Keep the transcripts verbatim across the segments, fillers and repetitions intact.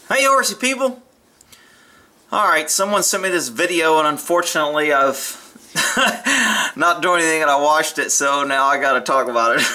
Hey horsey people! Alright, someone sent me this video and unfortunately I've not doing anything and I watched it, so now I gotta talk about it.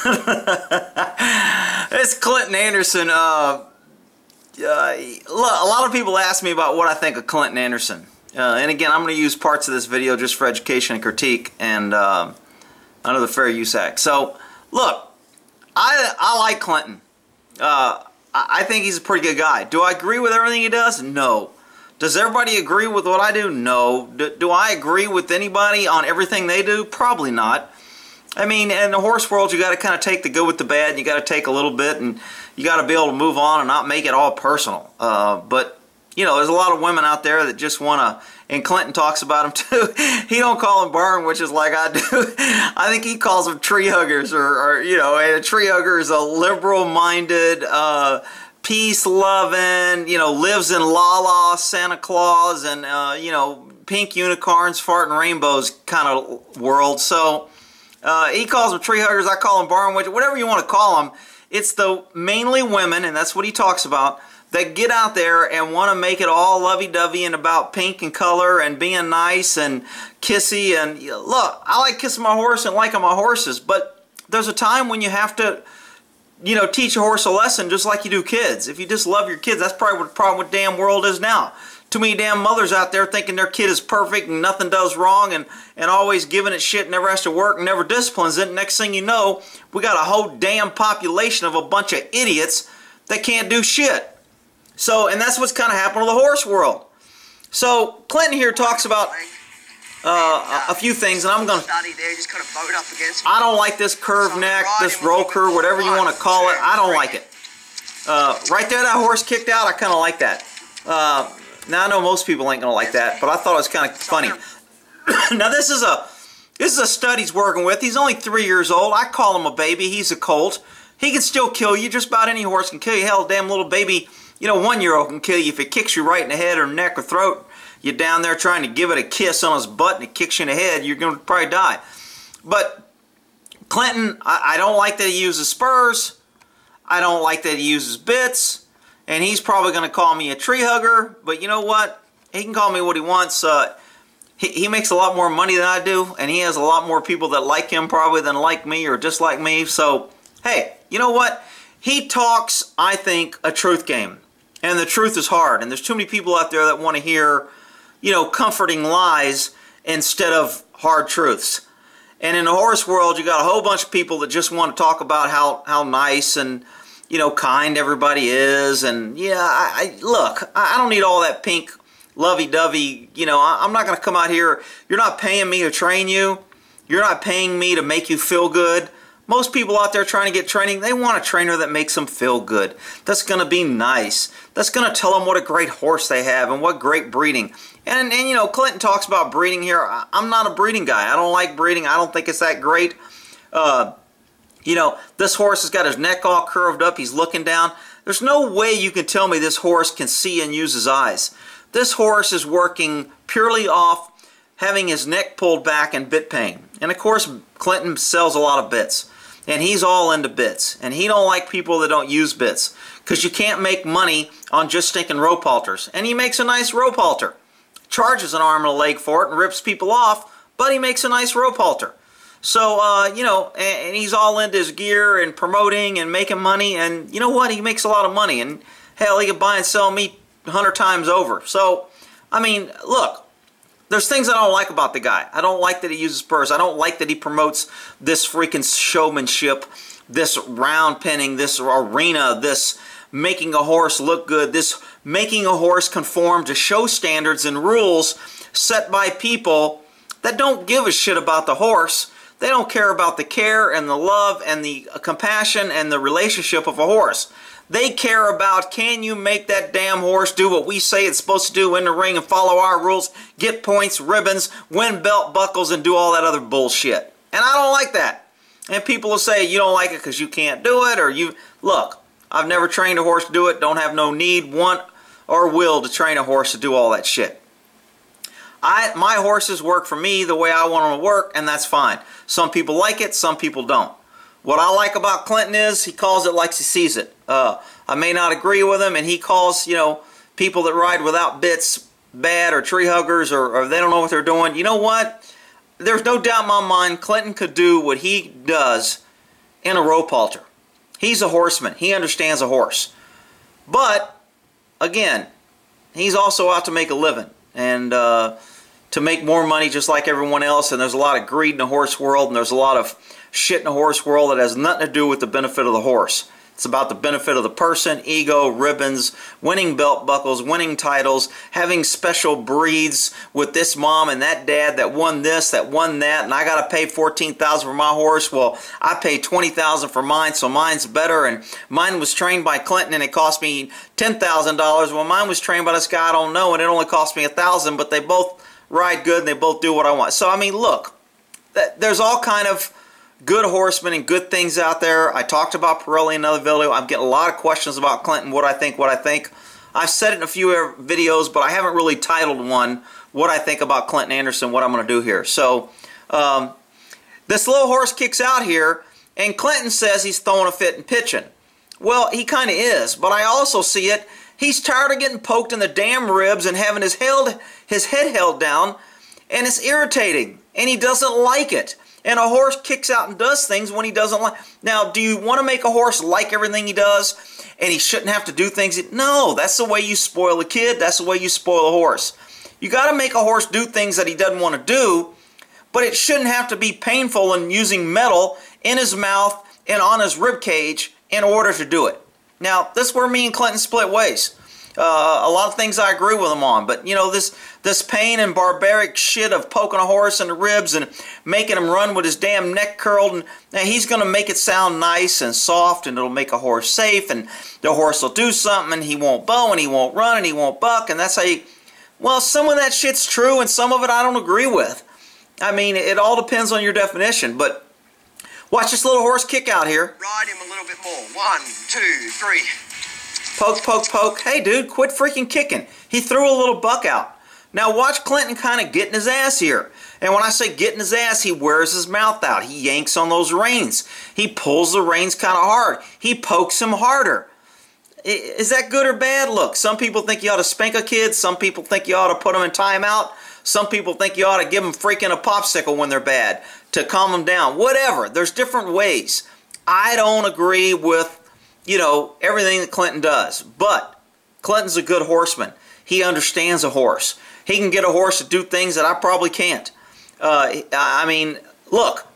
It's Clinton Anderson. Uh, uh, a lot of people ask me about what I think of Clinton Anderson. Uh, and again, I'm going to use parts of this video just for education and critique and uh, under the Fair Use Act. So, look, I, I like Clinton. Uh, I think he's a pretty good guy. Do I agree with everything he does? No. Does everybody agree with what I do? No. Do, do I agree with anybody on everything they do? Probably not. I mean, in the horse world, you got to kind of take the good with the bad, and you got to take a little bit, and you got to be able to move on and not make it all personal. Uh, but, you know, there's a lot of women out there that just want to, and Clinton talks about them too. He don't call them barn witches like I do. I think he calls them tree huggers, or, or you know, and a tree hugger is a liberal-minded, uh, peace-loving, you know, lives in La La, Santa Claus, and, uh, you know, pink unicorns, farting rainbows kind of world. So, uh, he calls them tree huggers, I call them barn witches, whatever you want to call them. It's the mainly women, and that's what he talks about, that get out there and want to make it all lovey-dovey and about pink and color and being nice and kissy. And look, I like kissing my horse and liking my horses, but there's a time when you have to, you know, teach a horse a lesson just like you do kids. If you just love your kids, that's probably what the problem with the damn world is now. Too many damn mothers out there thinking their kid is perfect and nothing does wrong and, and always giving it shit, never has to work and never disciplines it. Next thing you know, we got a whole damn population of a bunch of idiots that can't do shit. So, and that's what's kind of happened to the horse world. So, Clinton here talks about uh, a few things, and I'm going to... I don't like this curved neck, this roll curve, whatever you want to call it. I don't like it. Uh, right there, that horse kicked out, I kind of like that. Uh, now, I know most people ain't going to like that, but I thought it was kind of funny. Now, this is a this is a stud he's working with. He's only three years old. I call him a baby. He's a colt. He can still kill you. Just about any horse can kill you. Hell, damn little baby... You know, one-year-old can kill you if it kicks you right in the head or neck or throat. You're down there trying to give it a kiss on his butt and it kicks you in the head, you're going to probably die. But Clinton, I, I don't like that he uses spurs. I don't like that he uses bits. And he's probably going to call me a tree hugger. But you know what? He can call me what he wants. Uh, he, he makes a lot more money than I do. And he has a lot more people that like him probably than like me or dislike me. So, hey, you know what? He talks, I think, a truth game. And the truth is hard. And there's too many people out there that want to hear, you know, comforting lies instead of hard truths. And in the horse world, you got a whole bunch of people that just want to talk about how, how nice and, you know, kind everybody is. And, yeah, I, I look, I don't need all that pink lovey-dovey. You know, I, I'm not going to come out here. You're not paying me to train you. You're not paying me to make you feel good. Most people out there trying to get training, they want a trainer that makes them feel good. That's going to be nice. That's going to tell them what a great horse they have and what great breeding. And, and you know, Clinton talks about breeding here. I'm not a breeding guy. I don't like breeding. I don't think it's that great. Uh, you know, this horse has got his neck all curved up. He's looking down. There's no way you can tell me this horse can see and use his eyes. This horse is working purely off having his neck pulled back and bit pain. And, of course, Clinton sells a lot of bits. And he's all into bits. And he don't like people that don't use bits. Because you can't make money on just stinking rope halters. And he makes a nice rope halter. Charges an arm and a leg for it and rips people off. But he makes a nice rope halter. So, uh, you know, and, and he's all into his gear and promoting and making money. And you know what? He makes a lot of money. And hell, he can buy and sell meat a hundred times over. So, I mean, look. There's things I don't like about the guy. I don't like that he uses spurs. I don't like that he promotes this freaking showmanship, this round penning, this arena, this making a horse look good, this making a horse conform to show standards and rules set by people that don't give a shit about the horse. They don't care about the care and the love and the compassion and the relationship of a horse. They care about, can you make that damn horse do what we say it's supposed to do in the ring and follow our rules, get points, ribbons, win belt buckles, and do all that other bullshit. And I don't like that. And people will say, you don't like it because you can't do it, or you... Look, I've never trained a horse to do it, don't have no need, want, or will to train a horse to do all that shit. I, my horses work for me the way I want them to work, and that's fine. Some people like it, some people don't. What I like about Clinton is he calls it like he sees it. Uh, I may not agree with him, and he calls, you know, people that ride without bits bad, or tree huggers, or, or they don't know what they're doing. You know what? There's no doubt in my mind Clinton could do what he does in a rope halter. He's a horseman. He understands a horse. But, again, he's also out to make a living and uh, to make more money just like everyone else. And there's a lot of greed in the horse world, and there's a lot of shit in the horse world that has nothing to do with the benefit of the horse. It's about the benefit of the person, ego, ribbons, winning belt buckles, winning titles, having special breeds with this mom and that dad that won this, that won that, and I got to pay fourteen thousand dollars for my horse. Well, I paid twenty thousand dollars for mine, so mine's better, and mine was trained by Clinton and it cost me ten thousand dollars. Well, mine was trained by this guy I don't know and it only cost me one thousand dollars, but they both ride good and they both do what I want. So, I mean, look, there's all kind of good horsemen and good things out there. I talked about Pirelli in another video. I'm getting a lot of questions about Clinton, what I think, what I think. I've said it in a few videos, but I haven't really titled one, what I think about Clinton Anderson, what I'm going to do here. So, um, this little horse kicks out here, and Clinton says he's throwing a fit and pitching. Well, he kind of is, but I also see it. He's tired of getting poked in the damn ribs and having his, held, his head held down, and it's irritating, and he doesn't like it. And a horse kicks out and does things when he doesn't like. Now, do you want to make a horse like everything he does and he shouldn't have to do things? No, that's the way you spoil a kid. That's the way you spoil a horse. You got to make a horse do things that he doesn't want to do, but it shouldn't have to be painful and using metal in his mouth and on his rib cage in order to do it. Now, this is where me and Clinton split ways. Uh, a lot of things I agree with him on, but you know, this this pain and barbaric shit of poking a horse in the ribs and making him run with his damn neck curled, and, and he's going to make it sound nice and soft, and it'll make a horse safe, and the horse will do something, and he won't bow, and he won't run, and he won't buck, and that's how you... Well, some of that shit's true, and some of it I don't agree with. I mean, it all depends on your definition, but watch this little horse kick out here. Ride him a little bit more. One, two, three. Poke, poke, poke. Hey, dude, quit freaking kicking. He threw a little buck out. Now, watch Clinton kind of getting his ass here. And when I say getting his ass, he wears his mouth out. He yanks on those reins. He pulls the reins kind of hard. He pokes him harder. Is that good or bad? Look, some people think you ought to spank a kid. Some people think you ought to put them in timeout. Some people think you ought to give them freaking a popsicle when they're bad to calm them down. Whatever. There's different ways. I don't agree with, you know, everything that Clinton does. But Clinton's a good horseman. He understands a horse. He can get a horse to do things that I probably can't. Uh, I mean, look,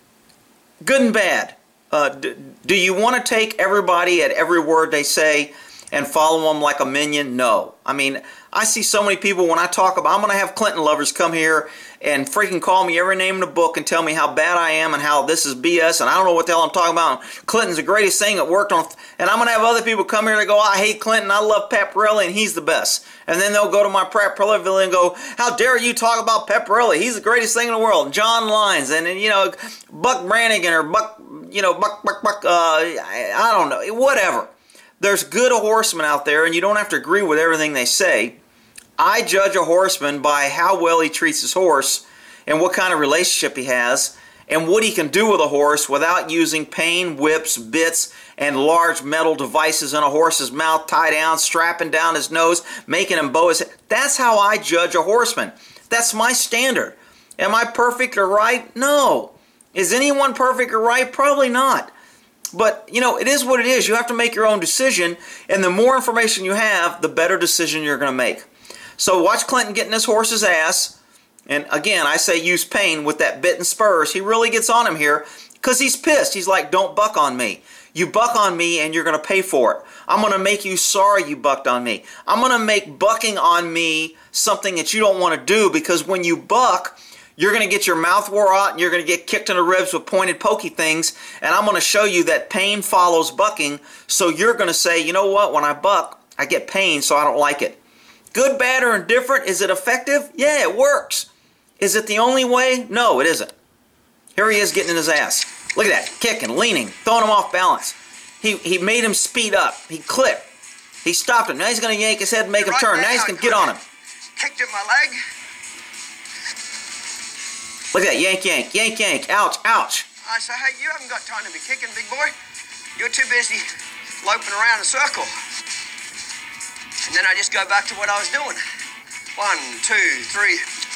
good and bad. Uh, do, do you want to take everybody at every word they say and follow them like a minion? No. I mean, I see so many people when I talk about, I'm going to have Clinton lovers come here and freaking call me every name in the book and tell me how bad I am and how this is B S and I don't know what the hell I'm talking about. Clinton's the greatest thing that worked on, and I'm going to have other people come here and go, I hate Clinton, I love Pat Pirelli, and he's the best. And then they'll go to my Pat Pirelli video and go, how dare you talk about Pat Pirelli? He's the greatest thing in the world. John Lyons and, and you know, Buck Brannigan or Buck, you know, Buck, Buck, Buck, uh, I, I don't know, whatever. There's good horsemen out there, and you don't have to agree with everything they say. I judge a horseman by how well he treats his horse and what kind of relationship he has and what he can do with a horse without using pain, whips, bits, and large metal devices in a horse's mouth, tie down, strapping down his nose, making him bow his head. That's how I judge a horseman. That's my standard. Am I perfect or right? No. Is anyone perfect or right? Probably not. But, you know, it is what it is. You have to make your own decision, and the more information you have, the better decision you're going to make. So watch Clinton getting his horse's ass, and again, I say use pain with that bit and spurs. He really gets on him here because he's pissed. He's like, don't buck on me. You buck on me and you're going to pay for it. I'm going to make you sorry you bucked on me. I'm going to make bucking on me something that you don't want to do, because when you buck, you're going to get your mouth wore out and you're going to get kicked in the ribs with pointed pokey things, and I'm going to show you that pain follows bucking, so you're going to say, you know what, when I buck, I get pain, so I don't like it. Good, bad, or indifferent, is it effective? Yeah, it works. Is it the only way? No, it isn't. Here he is getting in his ass. Look at that, kicking, leaning, throwing him off balance. He, he made him speed up. He clipped. He stopped him. Now he's going to yank his head and make him turn. Now he's going to get on him. Kicked at my leg. Look at that, yank, yank, yank, yank, ouch, ouch. I say, hey, you haven't got time to be kicking, big boy. You're too busy loping around in a circle. And then then I just go back to what I was doing. One, two, three.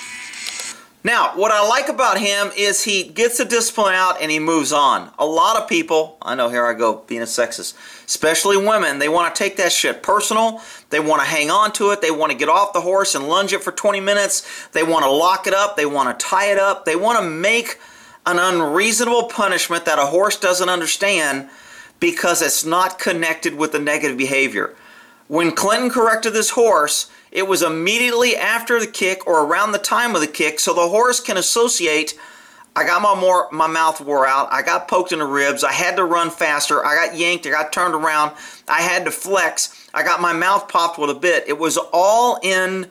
Now, what I like about him is he gets the discipline out and he moves on. A lot of people, I know here I go being a sexist, especially women, they want to take that shit personal. They want to hang on to it. They want to get off the horse and lunge it for twenty minutes. They want to lock it up. They want to tie it up. They want to make an unreasonable punishment that a horse doesn't understand because it's not connected with the negative behavior. When Clinton corrected this horse, it was immediately after the kick or around the time of the kick, so the horse can associate, I got my, more, my mouth wore out, I got poked in the ribs, I had to run faster, I got yanked, I got turned around, I had to flex, I got my mouth popped with a bit. It was all in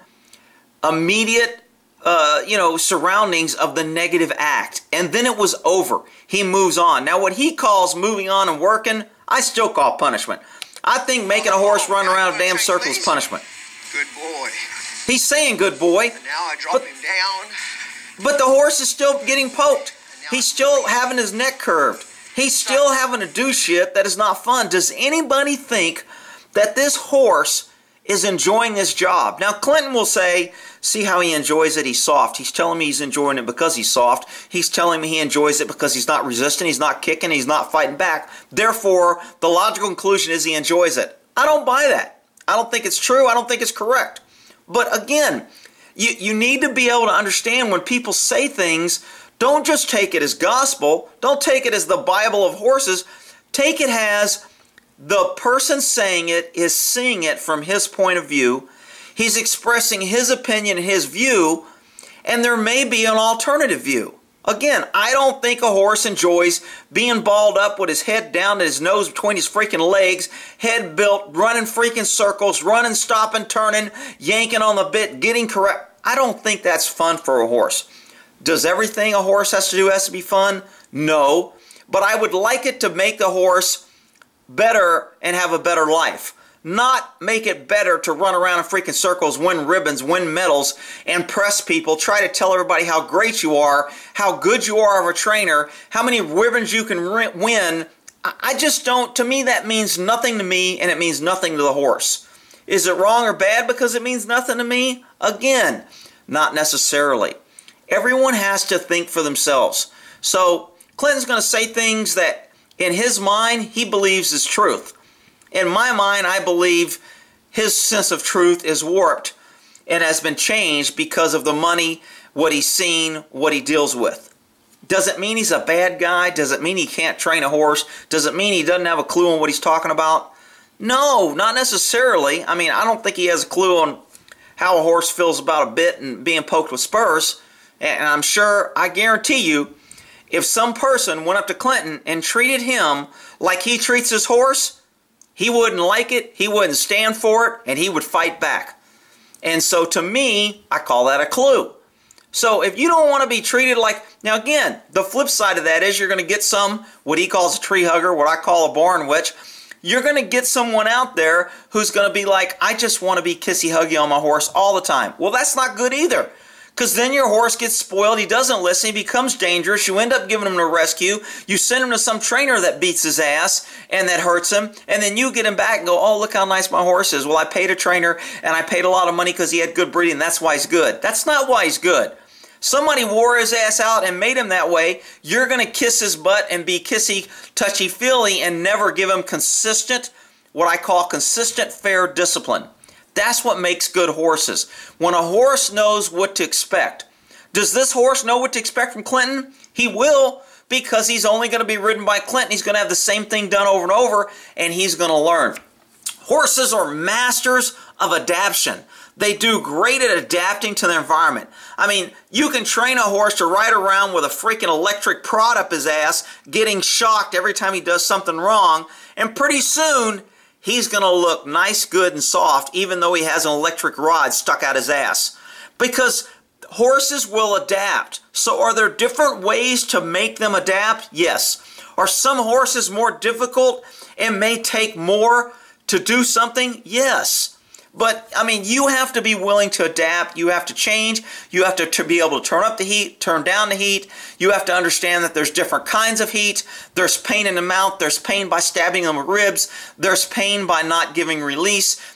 immediate uh, you know, surroundings of the negative act. And then it was over. He moves on. Now what he calls moving on and working, I still call punishment. I think making a horse run around a damn circle is punishment. Good boy. He's saying good boy. And now I drop but, him down. But the horse is still getting poked. He's still having his neck curved. He's still having to do shit that is not fun. Does anybody think that this horse is enjoying his job? Now Clinton will say, see how he enjoys it, he's soft. He's telling me he's enjoying it because he's soft. He's telling me he enjoys it because he's not resisting, he's not kicking, he's not fighting back. Therefore, the logical conclusion is he enjoys it. I don't buy that. I don't think it's true. I don't think it's correct. But again, you, you need to be able to understand when people say things, don't just take it as gospel. Don't take it as the Bible of horses. Take it as the person saying it is seeing it from his point of view. He's expressing his opinion, his view, and there may be an alternative view. Again, I don't think a horse enjoys being balled up with his head down and his nose between his freaking legs, head built, running freaking circles, running, stopping, turning, yanking on the bit, getting correct. I don't think that's fun for a horse. Does everything a horse has to do has to be fun? No. But I would like it to make the horse better and have a better life. Not make it better to run around in freaking circles, win ribbons, win medals, and impress people, try to tell everybody how great you are, how good you are of a trainer, how many ribbons you can win. I just don't, to me that means nothing to me and it means nothing to the horse. Is it wrong or bad because it means nothing to me? Again, not necessarily. Everyone has to think for themselves. So Clinton's going to say things that in his mind he believes is truth. In my mind, I believe his sense of truth is warped and has been changed because of the money, what he's seen, what he deals with. Does it mean he's a bad guy? Does it mean he can't train a horse? Does it mean he doesn't have a clue on what he's talking about? No, not necessarily. I mean, I don't think he has a clue on how a horse feels about a bit and being poked with spurs. And I'm sure, I guarantee you, if some person went up to Clinton and treated him like he treats his horse, he wouldn't like it, he wouldn't stand for it, and he would fight back. And so to me, I call that a clue. So if you don't want to be treated like, now again, the flip side of that is you're going to get some, what he calls a tree hugger, what I call a barn witch. You're going to get someone out there who's going to be like, I just want to be kissy-huggy on my horse all the time. Well, that's not good either. Because then your horse gets spoiled, he doesn't listen, he becomes dangerous, you end up giving him a rescue, you send him to some trainer that beats his ass and that hurts him, and then you get him back and go, oh, look how nice my horse is. Well, I paid a trainer and I paid a lot of money because he had good breeding, that's why he's good. That's not why he's good. Somebody wore his ass out and made him that way. You're going to kiss his butt and be kissy, touchy-feely and never give him consistent, what I call consistent, fair discipline. That's what makes good horses. When a horse knows what to expect. Does this horse know what to expect from Clinton? He will, because he's only going to be ridden by Clinton. He's going to have the same thing done over and over, and he's going to learn. Horses are masters of adaptation. They do great at adapting to their environment. I mean, you can train a horse to ride around with a freaking electric prod up his ass, getting shocked every time he does something wrong, and pretty soon he's going to look nice, good, and soft, even though he has an electric rod stuck out his ass. Because horses will adapt. So are there different ways to make them adapt? Yes. Are some horses more difficult and may take more to do something? Yes. But, I mean, you have to be willing to adapt. You have to change. You have to, to be able to turn up the heat, turn down the heat. You have to understand that there's different kinds of heat. There's pain in the mouth. There's pain by stabbing them with ribs. There's pain by not giving release.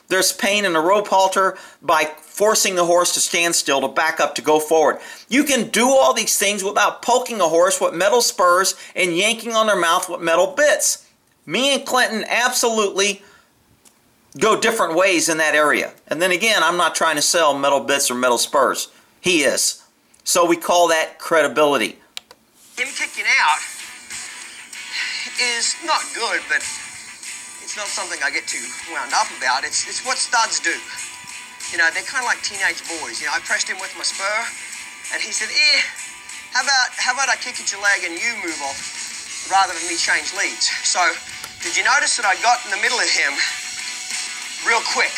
There's pain in the rope halter by forcing the horse to stand still, to back up, to go forward. You can do all these things without poking a horse with metal spurs and yanking on their mouth with metal bits. Me and Clinton absolutely go different ways in that area. And then again, I'm not trying to sell metal bits or metal spurs. He is. So we call that credibility. Him kicking out is not good, but it's not something I get too wound up about. It's, it's what studs do. You know, they're kind of like teenage boys. You know, I pressed him with my spur, and he said, eh, how about, how about I kick at your leg and you move off, rather than me change leads? So, did you notice that I got in the middle of him real quick?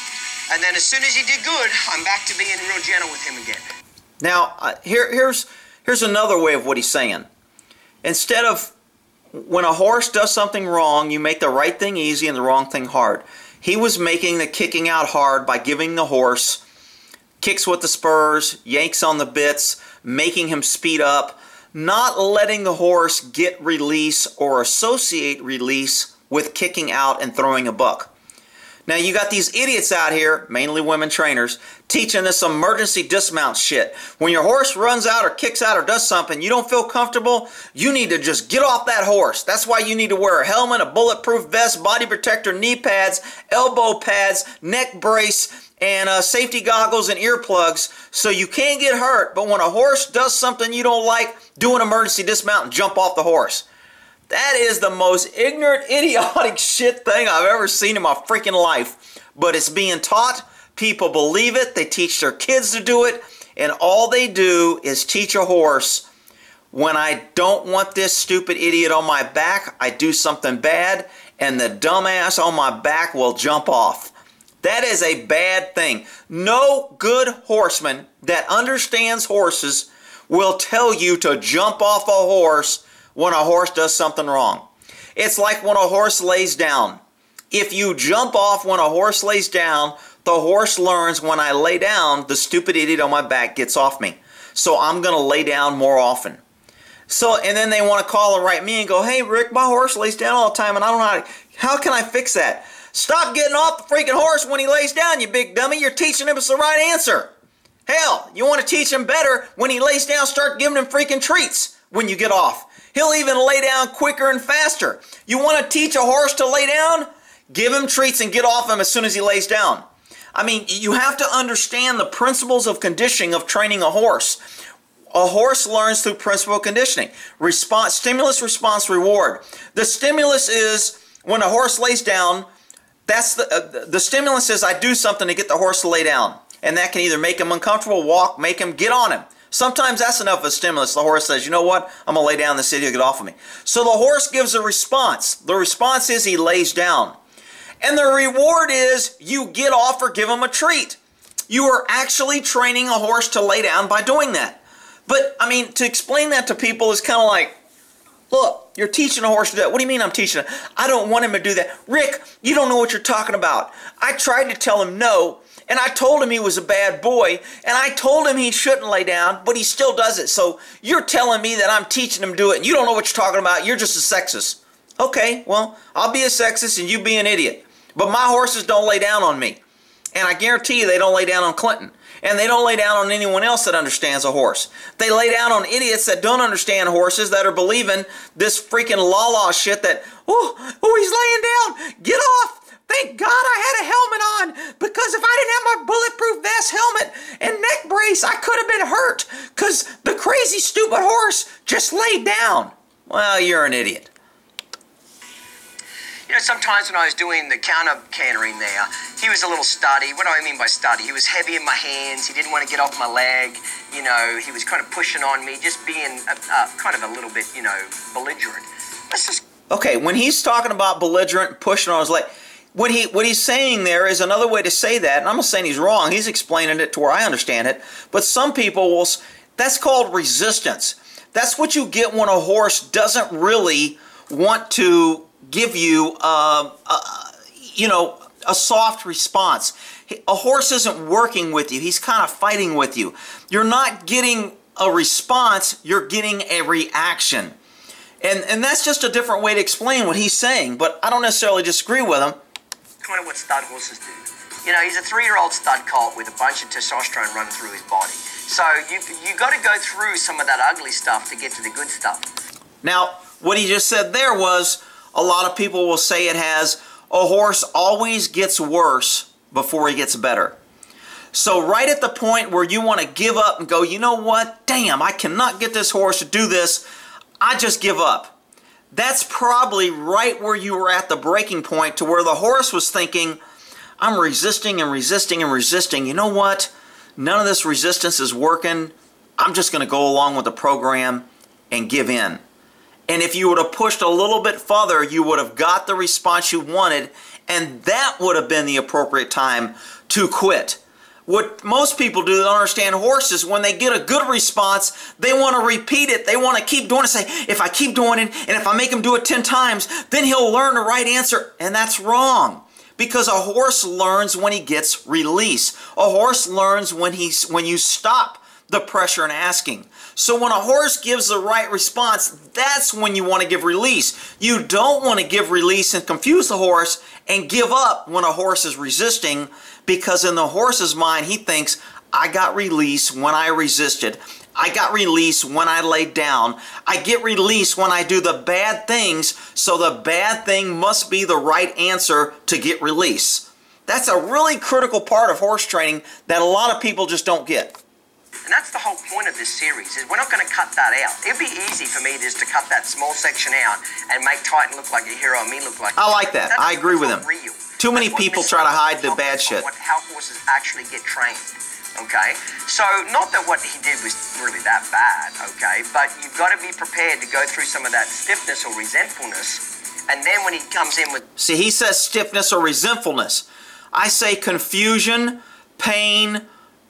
And then as soon as he did good, I'm back to being real gentle with him again. Now, uh, here, here's, here's another way of what he's saying. Instead of when a horse does something wrong, you make the right thing easy and the wrong thing hard. He was making the kicking out hard by giving the horse kicks with the spurs, yanks on the bits, making him speed up, not letting the horse get release or associate release with kicking out and throwing a buck. Now you got these idiots out here, mainly women trainers, teaching this emergency dismount shit. When your horse runs out or kicks out or does something, you don't feel comfortable, you need to just get off that horse. That's why you need to wear a helmet, a bulletproof vest, body protector, knee pads, elbow pads, neck brace, and uh, safety goggles and earplugs so you can't get hurt. But when a horse does something you don't like, do an emergency dismount and jump off the horse. That is the most ignorant, idiotic shit thing I've ever seen in my freaking life. But it's being taught. People believe it. They teach their kids to do it. And all they do is teach a horse, when I don't want this stupid idiot on my back, I do something bad, and the dumbass on my back will jump off. That is a bad thing. No good horseman that understands horses will tell you to jump off a horse when a horse does something wrong. It's like when a horse lays down. If you jump off when a horse lays down, the horse learns, when I lay down, the stupid idiot on my back gets off me. So I'm going to lay down more often. So, and then they want to call and write me and go, hey Rick, my horse lays down all the time and I don't know how to, how can I fix that? Stop getting off the freaking horse when he lays down, you big dummy. You're teaching him it's the right answer. Hell, you want to teach him better, when he lays down, start giving him freaking treats when you get off. He'll even lay down quicker and faster. You want to teach a horse to lay down? Give him treats and get off him as soon as he lays down. I mean, you have to understand the principles of conditioning of training a horse. A horse learns through principle of conditioning. Response, stimulus, response, reward. The stimulus is when a horse lays down, that's the, uh, the stimulus is I do something to get the horse to lay down. And that can either make him uncomfortable, walk, make him get on him. Sometimes that's enough of a stimulus. The horse says, you know what, I'm going to lay down in the city, get off of me. So the horse gives a response. The response is he lays down. And the reward is you get off or give him a treat. You are actually training a horse to lay down by doing that. But, I mean, to explain that to people is kind of like, look, you're teaching a horse to do that. What do you mean I'm teaching him? I don't want him to do that. Rick, you don't know what you're talking about. I tried to tell him no. And I told him he was a bad boy, and I told him he shouldn't lay down, but he still does it. So you're telling me that I'm teaching him to do it, and you don't know what you're talking about. You're just a sexist. Okay, well, I'll be a sexist and you be an idiot. But my horses don't lay down on me. And I guarantee you they don't lay down on Clinton. And they don't lay down on anyone else that understands a horse. They lay down on idiots that don't understand horses, that are believing this freaking la-la shit that, oh, oh, he's laying down. Get off. Thank God I had a helmet on, because if I didn't have my bulletproof vest, helmet, and neck brace, I could have been hurt, because the crazy, stupid horse just laid down. Well, you're an idiot. You know, sometimes when I was doing the counter cantering there, he was a little studdy. What do I mean by studdy? He was heavy in my hands. He didn't want to get off my leg. You know, he was kind of pushing on me, just being uh, uh, kind of a little bit, you know, belligerent. Let's just... Okay, when he's talking about belligerent, pushing on his leg, What, he, what he's saying there is another way to say that, and I'm not saying he's wrong, he's explaining it to where I understand it, but some people will, that's called resistance. That's what you get when a horse doesn't really want to give you, uh, uh, you know, a soft response. A horse isn't working with you, he's kind of fighting with you. You're not getting a response, you're getting a reaction. And, and that's just a different way to explain what he's saying, but I don't necessarily disagree with him. Kind of what stud horses do. You know, he's a three-year-old stud colt with a bunch of testosterone running through his body. So you you got to go through some of that ugly stuff to get to the good stuff. Now, what he just said there was, a lot of people will say it has, a horse always gets worse before he gets better. So right at the point where you want to give up and go, you know what, damn, I cannot get this horse to do this, I just give up. That's probably right where you were at the breaking point, to where the horse was thinking, I'm resisting and resisting and resisting. You know what? None of this resistance is working. I'm just going to go along with the program and give in. And if you would have pushed a little bit further, you would have got the response you wanted, and that would have been the appropriate time to quit. What most people do that don't understand horses, when they get a good response, they want to repeat it. They want to keep doing it. Say, if I keep doing it, and if I make him do it ten times, then he'll learn the right answer. And that's wrong. Because a horse learns when he gets release. A horse learns when, he's, when you stop the pressure and asking. So when a horse gives the right response, that's when you want to give release. You don't want to give release and confuse the horse and give up when a horse is resisting, because in the horse's mind, he thinks, I got release when I resisted. I got release when I laid down. I get release when I do the bad things, so the bad thing must be the right answer to get release. That's a really critical part of horse training that a lot of people just don't get. And that's the whole point of this series, is we're not going to cut that out. It'd be easy for me just to cut that small section out and make Titan look like a hero and me look like... I like that. That's, I agree with him. Real. Too many people try to hide the bad shit. What, how horses actually get trained, okay? So, not that what he did was really that bad, okay? But you've got to be prepared to go through some of that stiffness or resentfulness, and then when he comes in with... See, he says stiffness or resentfulness. I say confusion, pain,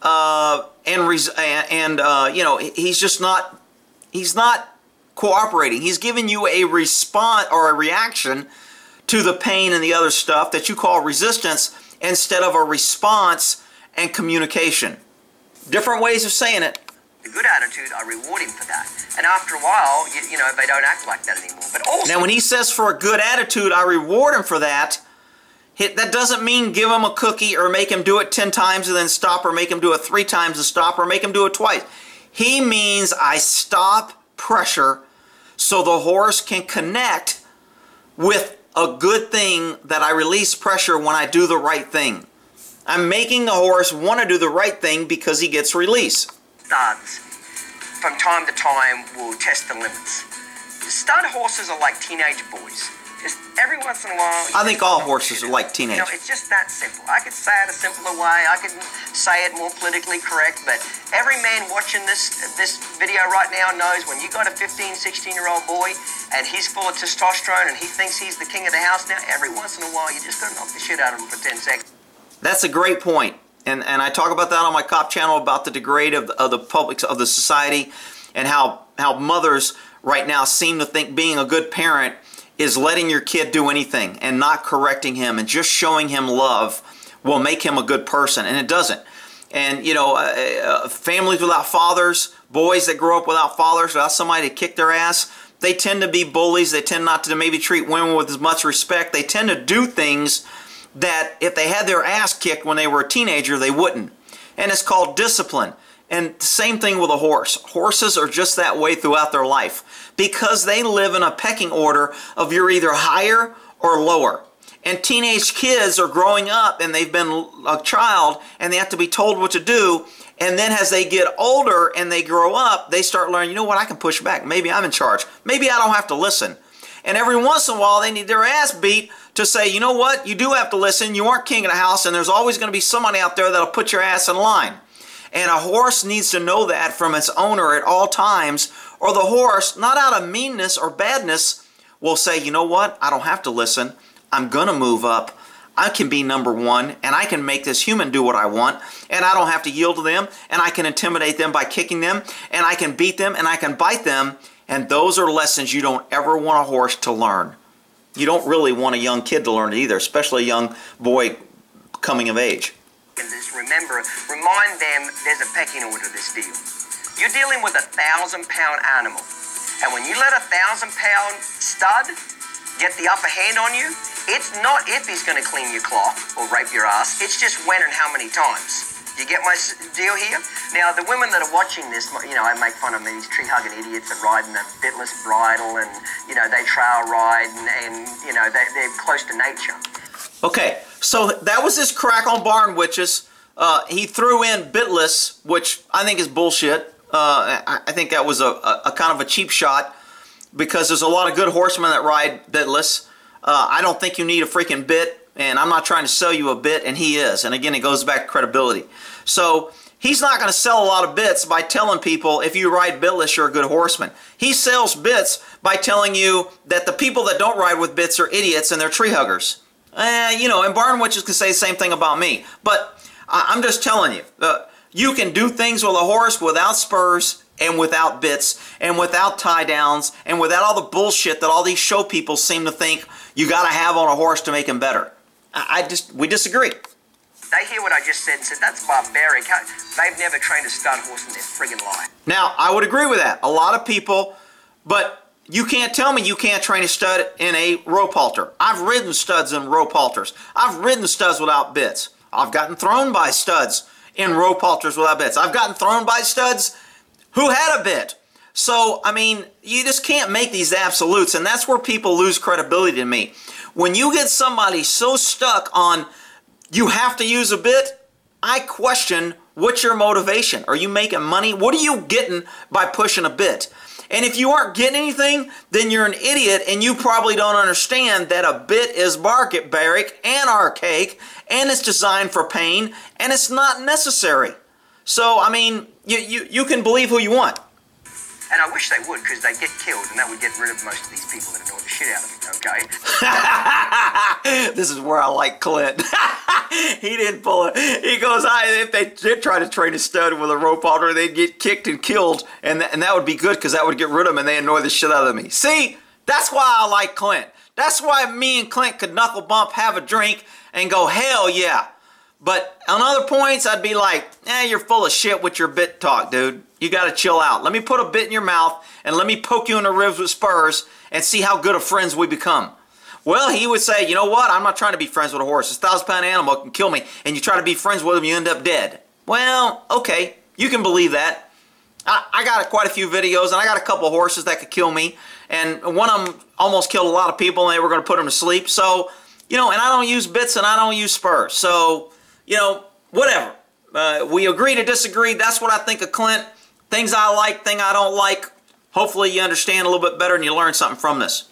uh, and, res and uh, you know, he's just not, he's not cooperating. He's giving you a response or a reaction to the pain and the other stuff that you call resistance, instead of a response and communication. Different ways of saying it. The good attitude, I reward him for that. And after a while, you, you know, they don't act like that anymore. But also... Now, when he says for a good attitude, I reward him for that, that doesn't mean give him a cookie or make him do it ten times and then stop, or make him do it three times and stop, or make him do it twice. He means I stop pressure so the horse can connect with a good thing, that I release pressure when I do the right thing. I'm making the horse want to do the right thing because he gets release. Studs, from time to time, will test the limits. The stud horses are like teenage boys. Just every once in a while... I think all horses are like teenage. You know, it's just that simple. I could say it a simpler way. I could say it more politically correct, but every man watching this this video right now knows when you got a fifteen, sixteen-year-old boy and he's full of testosterone and he thinks he's the king of the house now, every once in a while you just got to knock the shit out of him for ten seconds. That's a great point. And, and I talk about that on my cop channel, about the degrade of, of the public, of the society, and how, how mothers right now seem to think being a good parent is letting your kid do anything and not correcting him and just showing him love will make him a good person, and it doesn't. And, you know, uh, uh, families without fathers, boys that grow up without fathers, without somebody to kick their ass, they tend to be bullies. They tend not to maybe treat women with as much respect. They tend to do things that if they had their ass kicked when they were a teenager, they wouldn't. And it's called discipline. And same thing with a horse. Horses are just that way throughout their life, because they live in a pecking order of you're either higher or lower. And teenage kids are growing up and they've been a child and they have to be told what to do. And then as they get older and they grow up, they start learning, you know what, I can push back. Maybe I'm in charge. Maybe I don't have to listen. And every once in a while they need their ass beat to say, you know what, you do have to listen. You aren't king of the house, and there's always going to be somebody out there that'll put your ass in line. And a horse needs to know that from its owner at all times, or the horse, not out of meanness or badness, will say, you know what, I don't have to listen. I'm going to move up. I can be number one, and I can make this human do what I want, and I don't have to yield to them, and I can intimidate them by kicking them, and I can beat them, and I can bite them. And those are lessons you don't ever want a horse to learn. You don't really want a young kid to learn it either, especially a young boy coming of age. And just remember, remind them there's a pecking order to this deal. You're dealing with a thousand pound animal. And when you let a thousand pound stud get the upper hand on you, It's not if he's going to clean your cloth or rape your ass. It's just when and how many times. You get my deal here? Now, the women that are watching this, you know, I make fun of these tree-hugging idiots that ride in a bitless bridle and, you know, they trail ride and, and you know, they, they're close to nature. Okay, so that was his crack on barn witches. Uh, he threw in bitless, which I think is bullshit. Uh, I, I think that was a, a, a kind of a cheap shot because there's a lot of good horsemen that ride bitless. Uh, I don't think you need a freaking bit, and I'm not trying to sell you a bit, and he is. And again, it goes back to credibility. So he's not going to sell a lot of bits by telling people if you ride bitless, you're a good horseman. He sells bits by telling you that the people that don't ride with bits are idiots and they're tree huggers. Eh, you know, and barn witches can say the same thing about me. But I I'm just telling you, uh, you can do things with a horse without spurs and without bits and without tie downs and without all the bullshit that all these show people seem to think you got to have on a horse to make him better. I, I just, we disagree. They hear what I just said and said, that's barbaric. They've never trained a stud horse in their friggin' life. Now, I would agree with that. A lot of people, but you can't tell me you can't train a stud in a rope halter. I've ridden studs in rope halters. I've ridden studs without bits. I've gotten thrown by studs in rope halters without bits. I've gotten thrown by studs who had a bit. So, I mean, you just can't make these absolutes, and that's where people lose credibility to me. When you get somebody so stuck on you have to use a bit, I question what's your motivation. Are you making money? What are you getting by pushing a bit? And if you aren't getting anything, then you're an idiot and you probably don't understand that a bit is barbaric and archaic and it's designed for pain and it's not necessary. So, I mean, you, you, you can believe who you want. And I wish they would, because they get killed and that would get rid of most of these people that annoy the shit out of me, okay? This is where I like Clint. He didn't pull it. He goes, I, if they did try to train a stud with a rope halter, they'd get kicked and killed, and, th and that would be good because that would get rid of them and they annoy the shit out of me. See, that's why I like Clint. That's why me and Clint could knuckle bump, have a drink, and go, hell yeah. But on other points, I'd be like, eh, you're full of shit with your bit talk, dude. You got to chill out. Let me put a bit in your mouth and let me poke you in the ribs with spurs and see how good of friends we become. Well, he would say, you know what? I'm not trying to be friends with a horse. This thousand pound animal can kill me, and you try to be friends with him, you end up dead. Well, okay, you can believe that. I, I got quite a few videos, and I got a couple of horses that could kill me, and one of them almost killed a lot of people, and they were going to put them to sleep. So, you know, and I don't use bits, and I don't use spurs. So, you know, whatever. Uh, we agree to disagree. That's what I think of Clint. Things I like, things I don't like. Hopefully you understand a little bit better and you learn something from this.